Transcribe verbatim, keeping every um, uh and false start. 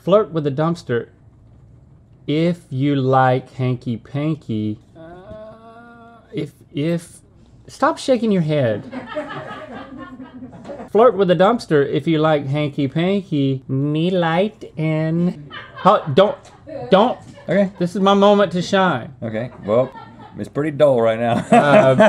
Flirt with a dumpster if you like hanky panky. Uh, if if stop shaking your head. Flirt with a dumpster if you like hanky panky. Me light and oh, don't don't. Okay. This is my moment to shine. Okay. Well, it's pretty dull right now. uh,